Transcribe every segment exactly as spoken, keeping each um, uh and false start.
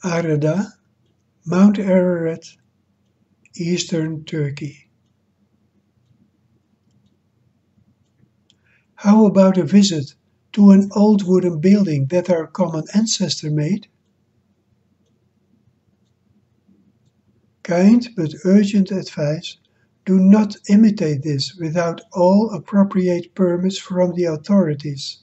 Ağrıda, Mount Ararat, Eastern Turkey. How about a visit to an old wooden building that our common ancestor made? Kind but urgent advice: do not imitate this without all appropriate permits from the authorities.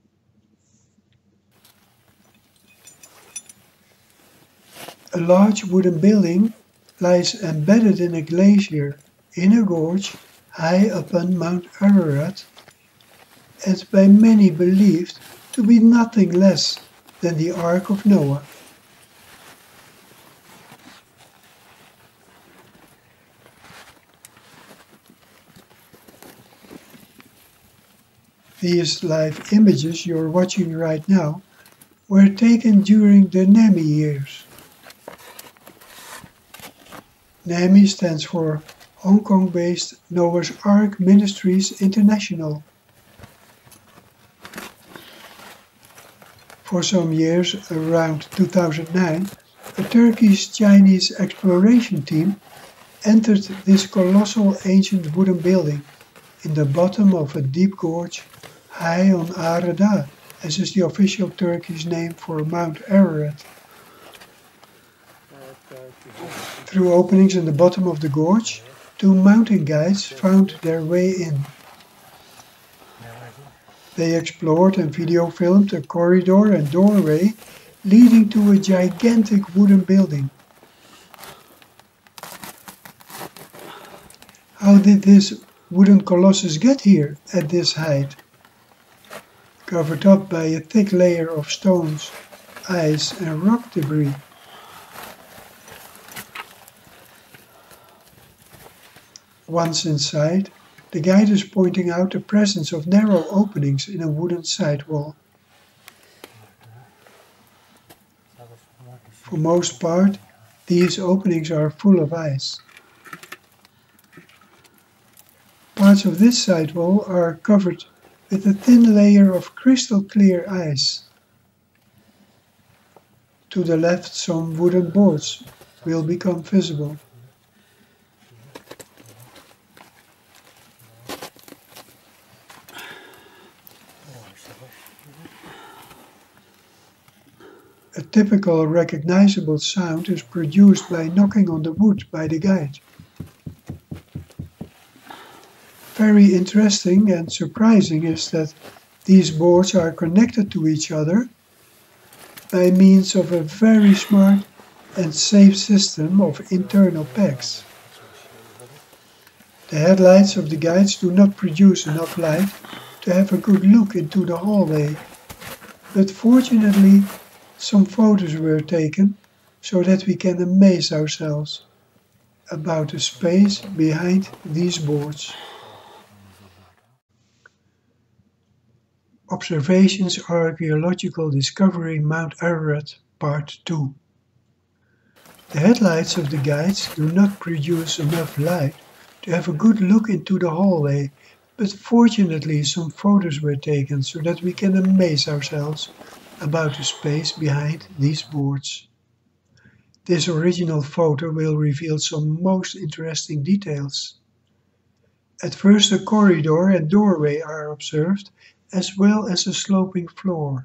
A large wooden building lies embedded in a glacier in a gorge high upon Mount Ararat, and by many believed to be nothing less than the Ark of Noah. These live images you're watching right now were taken during the NAMI years. NAMI stands for Hong Kong-based Noah's Ark Ministries International. For some years, around two thousand nine, a Turkish-Chinese exploration team entered this colossal ancient wooden building in the bottom of a deep gorge high on Ağrı, as is the official Turkish name for Mount Ararat. Through openings in the bottom of the gorge, two mountain guides found their way in. They explored and video filmed a corridor and doorway leading to a gigantic wooden building. How did this wooden colossus get here at this height? Covered up by a thick layer of stones, ice and rock debris. Once inside, the guide is pointing out the presence of narrow openings in a wooden sidewall. For most part, these openings are full of ice. Parts of this sidewall are covered with a thin layer of crystal clear ice. To the left, some wooden boards will become visible. A typical recognizable sound is produced by knocking on the wood by the guide. Very interesting and surprising is that these boards are connected to each other by means of a very smart and safe system of internal pegs. The headlights of the guides do not produce enough light to have a good look into the hallway, but fortunately some photos were taken so that we can amaze ourselves about the space behind these boards. Observations Archaeological Discovery Mount Ararat Part two. The headlights of the guides do not produce enough light to have a good look into the hallway, but fortunately some photos were taken so that we can amaze ourselves about the space behind these boards. This original photo will reveal some most interesting details. At first, a corridor and doorway are observed, as well as a sloping floor.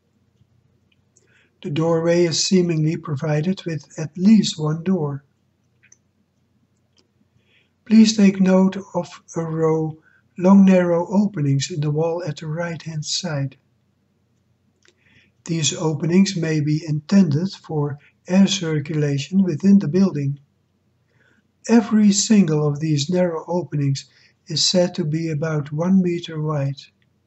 The doorway is seemingly provided with at least one door. Please take note of a row long narrow openings in the wall at the right-hand side. These openings may be intended for air circulation within the building. Every single of these narrow openings is said to be about one meter wide.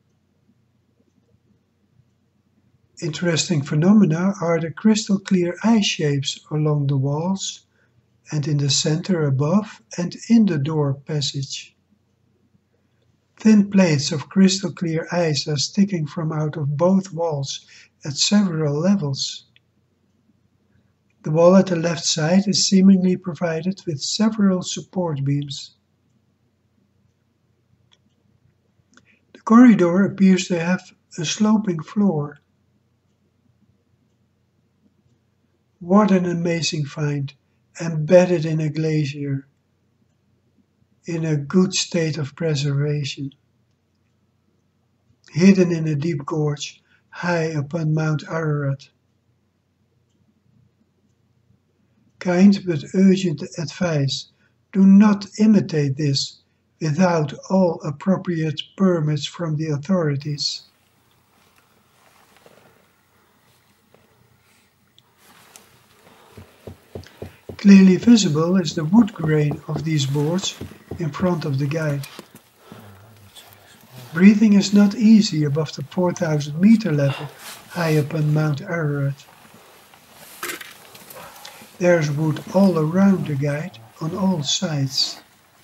Interesting phenomena are the crystal clear ice shapes along the walls and in the center above and in the door passage. Thin plates of crystal clear ice are sticking from out of both walls at several levels. The wall at the left side is seemingly provided with several support beams. The corridor appears to have a sloping floor. What an amazing find, embedded in a glacier, in a good state of preservation, hidden in a deep gorge, high upon Mount Ararat. Kind but urgent advice: do not imitate this without all appropriate permits from the authorities. Clearly visible is the wood grain of these boards in front of the guide. Breathing is not easy above the four thousand meter level high upon Mount Ararat. There's wood all around the guide on all sides.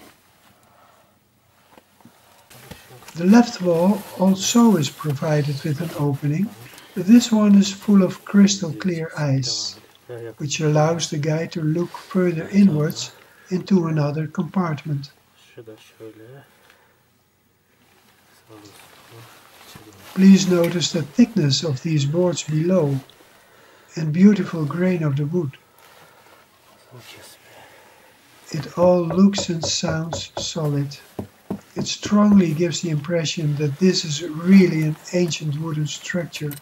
The left wall also is provided with an opening, but this one is full of crystal clear ice, which allows the guide to look further inwards into another compartment. Please notice the thickness of these boards below and beautiful grain of the wood. It all looks and sounds solid. It strongly gives the impression that this is really an ancient wooden structure.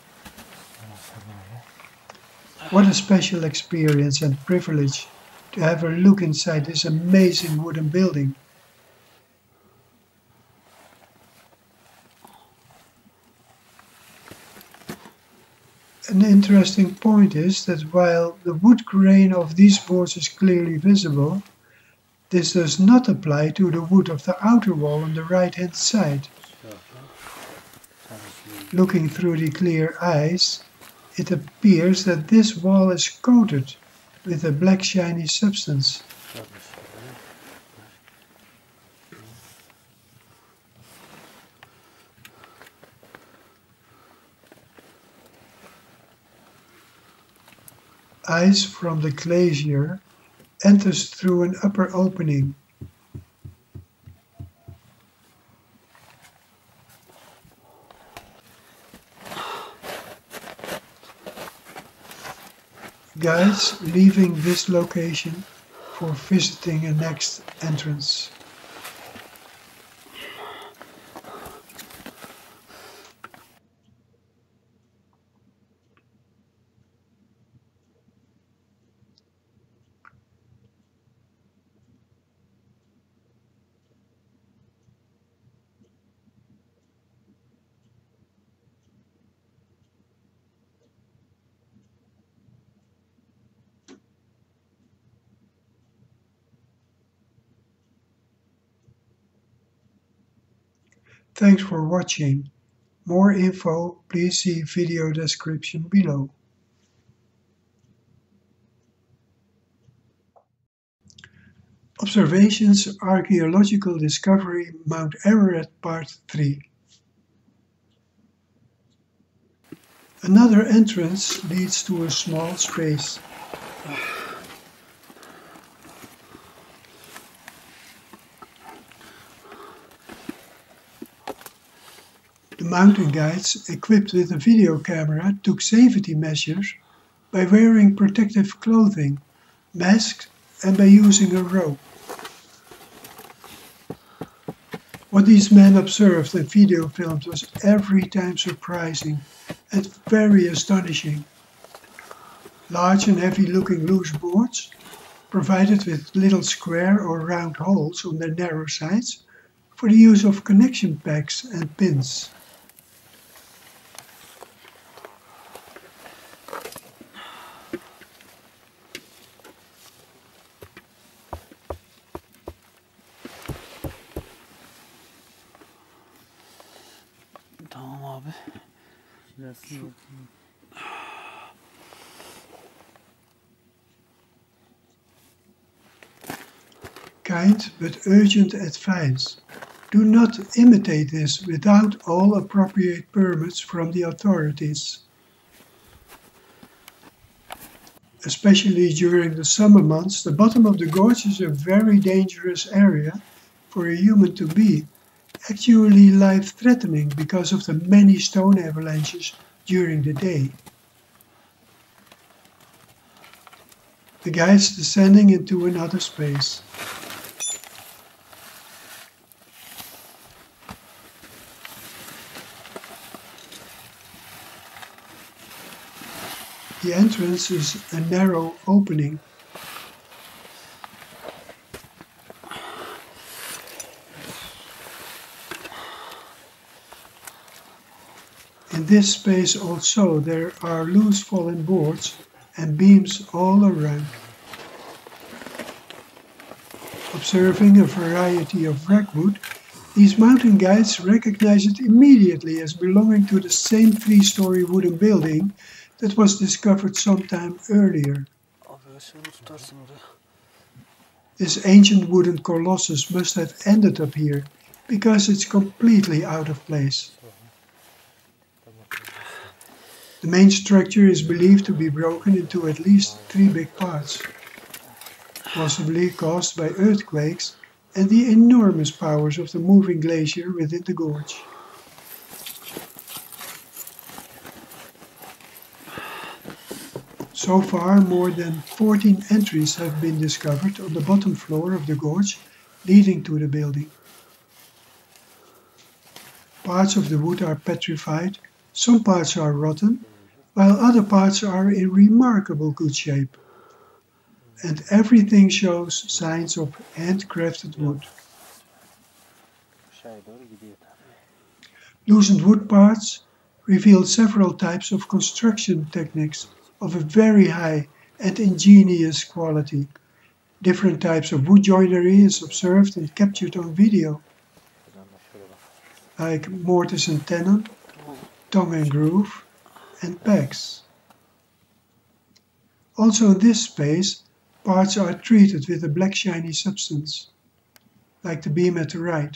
What a special experience and privilege to have a look inside this amazing wooden building. An interesting point is that while the wood grain of these boards is clearly visible, this does not apply to the wood of the outer wall on the right hand side. Looking through the clear ice, it appears that this wall is coated with a black shiny substance. Ice from the glacier enters through an upper opening. Guides leaving this location for visiting a next entrance. Thanks for watching. More info, please see video description below. Observations, Archaeological Discovery, Mount Ararat Part three. Another entrance leads to a small space. The mountain guides, equipped with a video camera, took safety measures by wearing protective clothing, masks, and by using a rope. What these men observed and video filmed was every time surprising and very astonishing. Large and heavy-looking loose boards, provided with little square or round holes on their narrow sides for the use of connection packs and pins. Tamam abi. Şurasını Kind but urgent advice. Do not imitate this without all appropriate permits from the authorities. Especially during the summer months, the bottom of the gorge is a very dangerous area for a human to be, actually life-threatening because of the many stone avalanches during the day. the guides descending into another space. The entrance is a narrow opening. In this space also there are loose fallen boards and beams all around. Observing a variety of wreckwood, these mountain guides recognize it immediately as belonging to the same three-story wooden building that was discovered sometime earlier. This ancient wooden colossus must have ended up here, because it's completely out of place. The main structure is believed to be broken into at least three big parts, possibly caused by earthquakes and the enormous powers of the moving glacier within the gorge. So far, more than fourteen entries have been discovered on the bottom floor of the gorge leading to the building. Parts of the wood are petrified, some parts are rotten, while other parts are in remarkable good shape. And everything shows signs of handcrafted wood. Loosened wood parts reveal several types of construction techniques of a very high and ingenious quality. Different types of wood joinery is observed and captured on video, like mortise and tenon, tongue and groove, and pegs. Also in this space, parts are treated with a black shiny substance, like the beam at the right.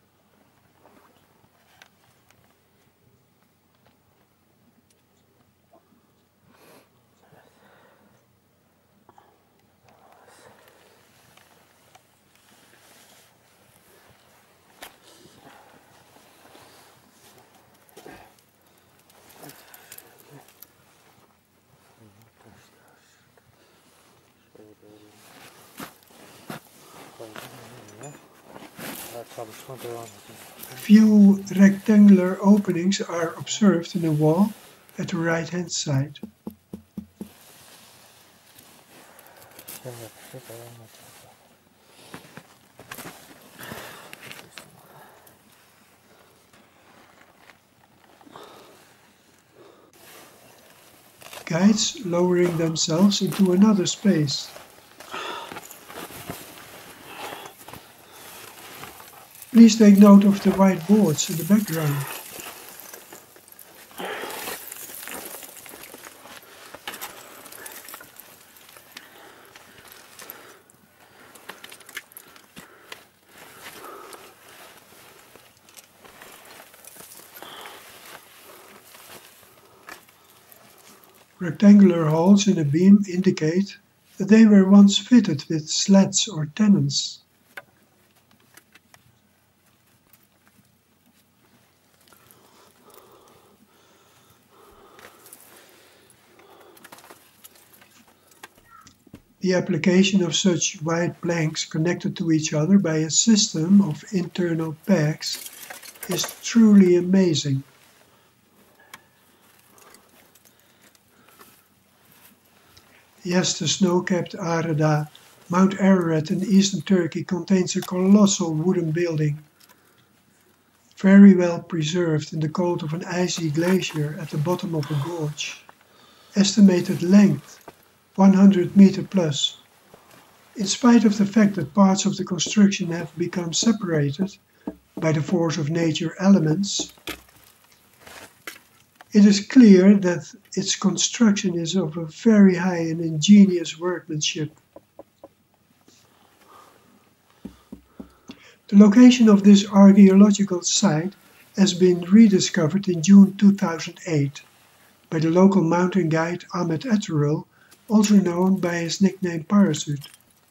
A few rectangular openings are observed in the wall at the right-hand side. Guides lowering themselves into another space. Please take note of the white boards in the background. Rectangular holes in a beam indicate that they were once fitted with slats or tenons. The application of such wide planks connected to each other by a system of internal pegs is truly amazing. Yes, the snow-capped Ağrıdağ, Mount Ararat in eastern Turkey, contains a colossal wooden building, very well preserved in the cold of an icy glacier at the bottom of a gorge. Estimated length one hundred meter plus. In spite of the fact that parts of the construction have become separated by the force of nature elements, it is clear that its construction is of a very high and ingenious workmanship. The location of this archaeological site has been rediscovered in June two thousand eight by the local mountain guide Ahmet Ertuğrul, also known by his nickname Parachute.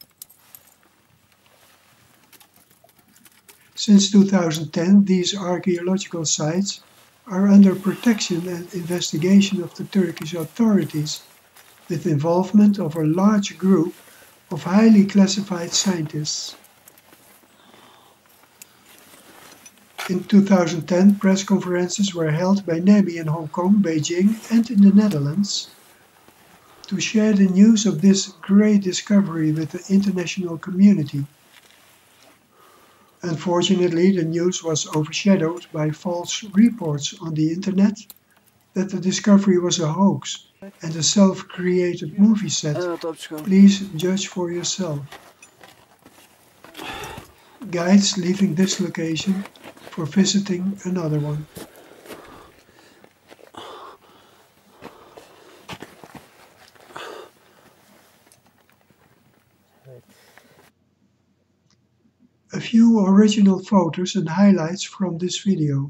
Since two thousand ten, these archaeological sites are under protection and investigation of the Turkish authorities with involvement of a large group of highly classified scientists. In two thousand ten, press conferences were held by NAMI in Hong Kong, Beijing and in the Netherlands to share the news of this great discovery with the international community. Unfortunately, the news was overshadowed by false reports on the internet that the discovery was a hoax and a self-created movie set. Please judge for yourself. Guides leaving this location for visiting another one. A few original photos and highlights from this video.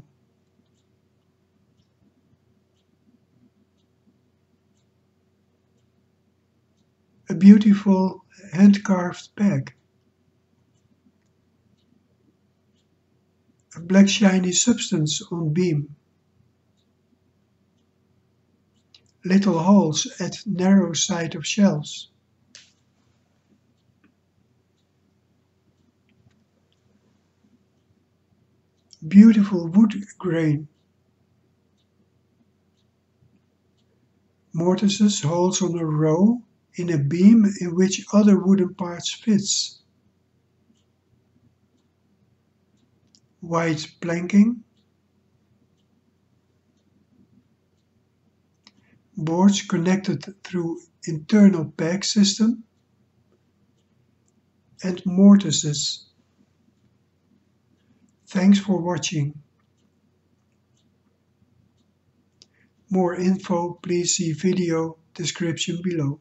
A beautiful hand-carved bag. A black shiny substance on beam. Little holes at narrow side of shelves. Beautiful wood grain. Mortises holes on a row in a beam in which other wooden parts fits. White planking. Boards connected through internal peg system. And mortises. Thanks for watching. More info, please see video description below.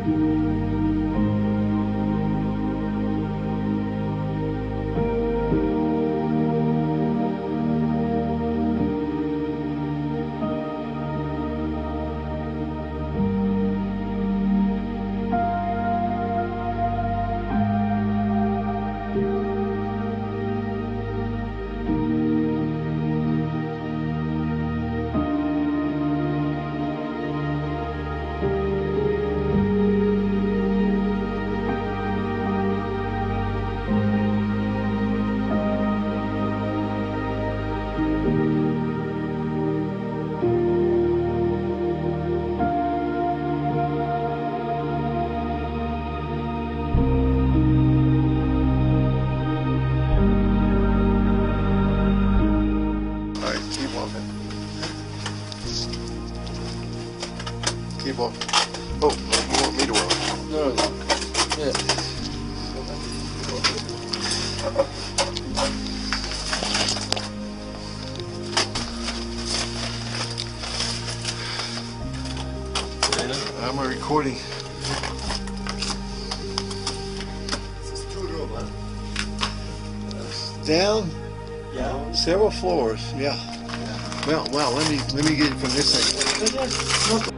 Keep walking. Oh, you want me to walk? No, no. Yeah. I'm recording. Down? Yeah. Several floors, yeah. Well, wow, let me let me get it from this side.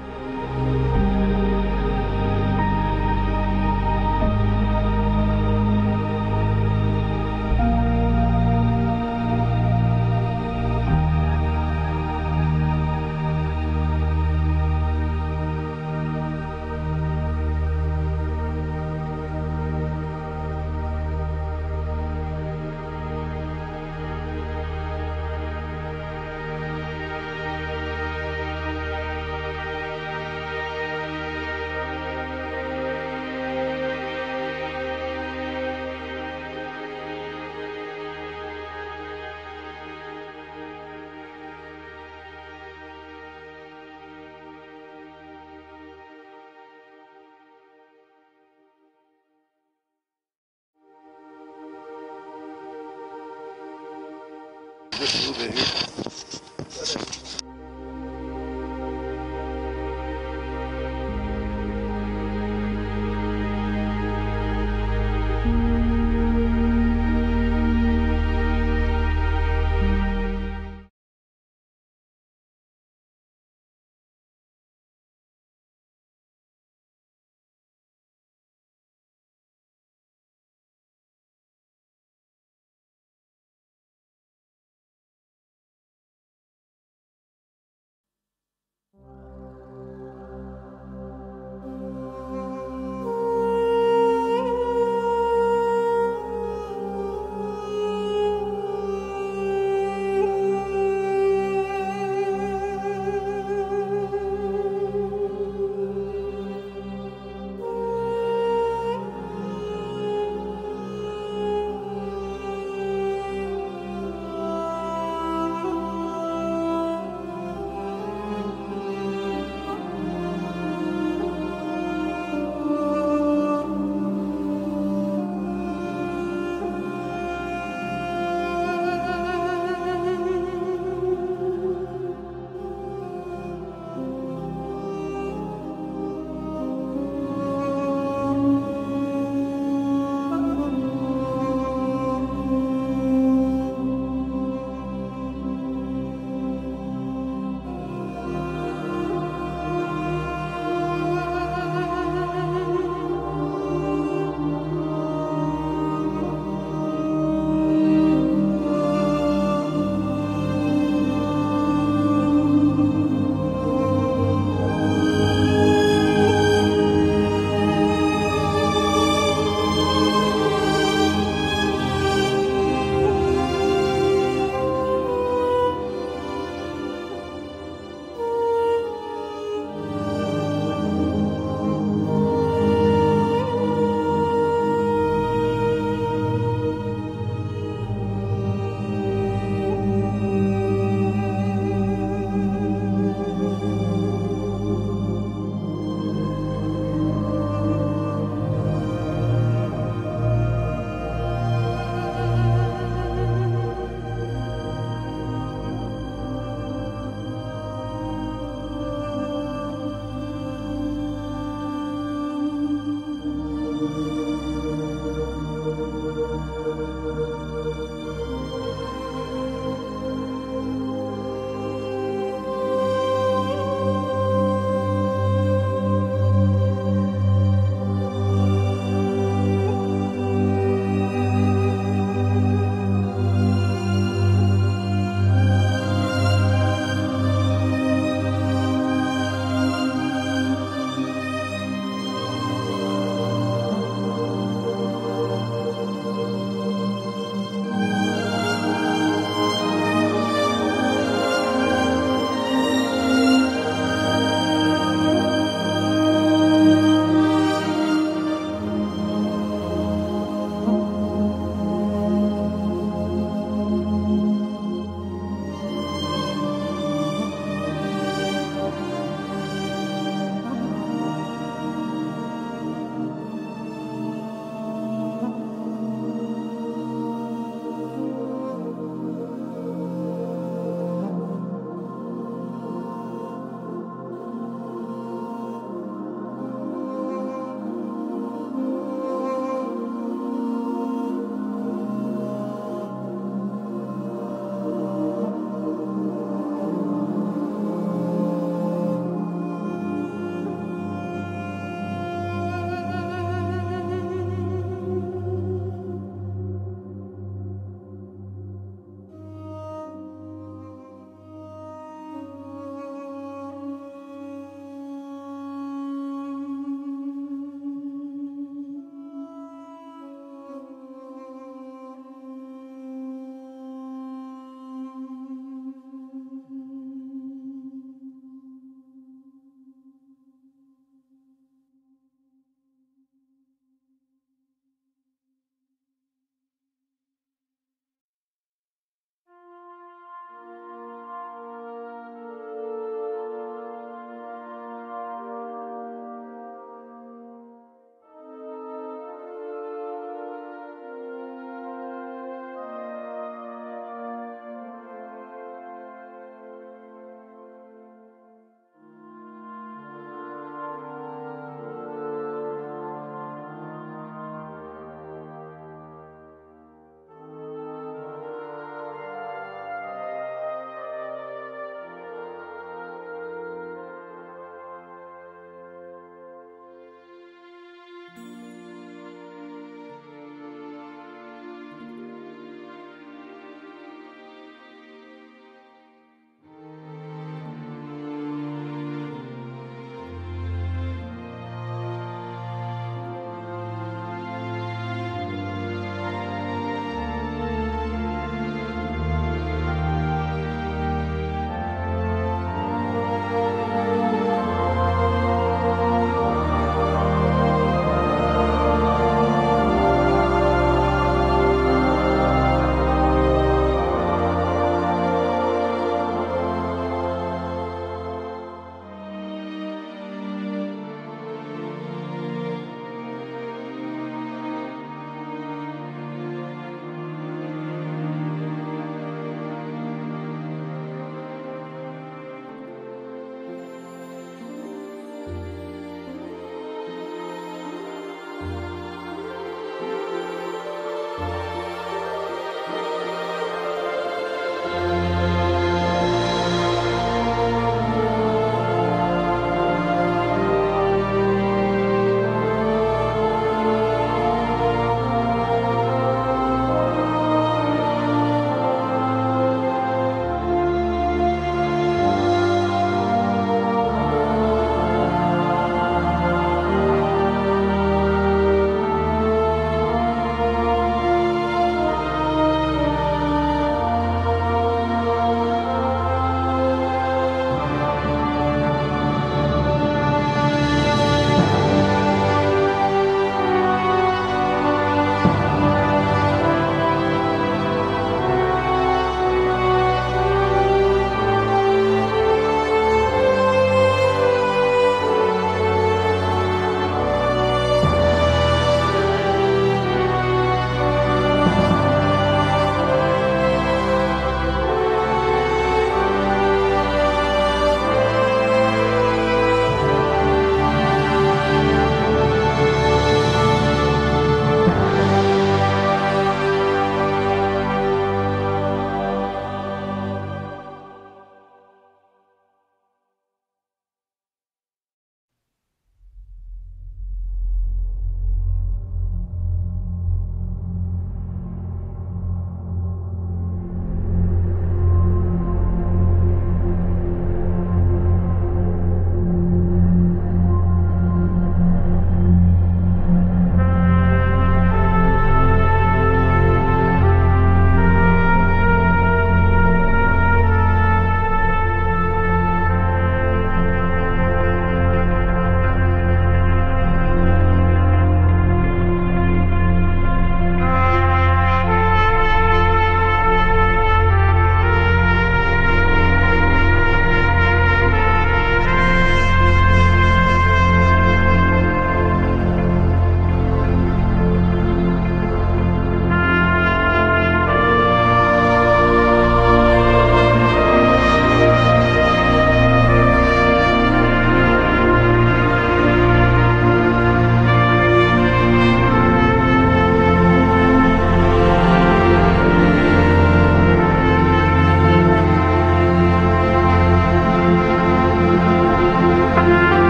Just a little bit here.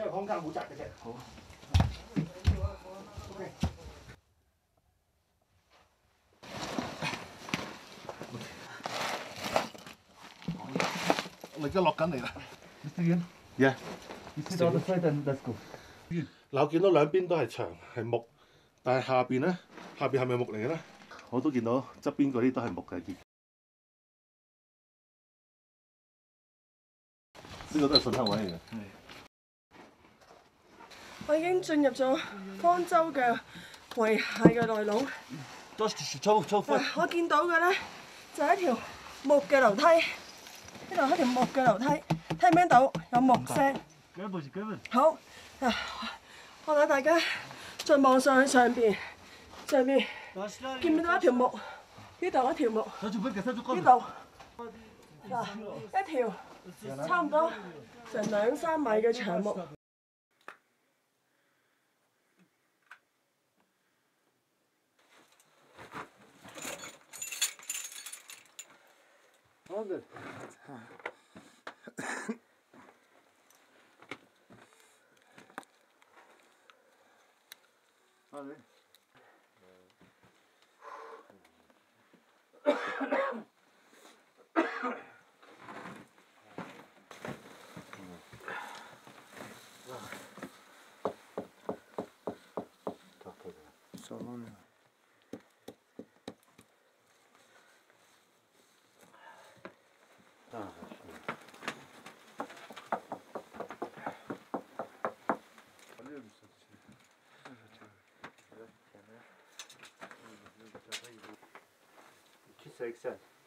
個空間好窄嘅啫。好。OK。 我而家落緊嚟啦。 Mister Yuen。 Yeah。 You sit on the side and let's go。 嗱，我見到兩邊都係牆係木，但係下邊咧，下邊係咪木嚟嘅咧？我都見到側邊嗰啲都係木嘅。呢個都係信號位嚟嘅。 我已經進入咗方舟嘅遺骸嘅內籠。我見到嘅咧就係一條木嘅樓梯，呢度係一條木嘅樓梯，聽唔聽到有木聲？好，啊，我睇大家再望上去上邊，上邊見唔見到一條木？呢度一條木，呢度嗱一條差唔多成兩三米嘅長木。 All good. All right. So long. iki seksen.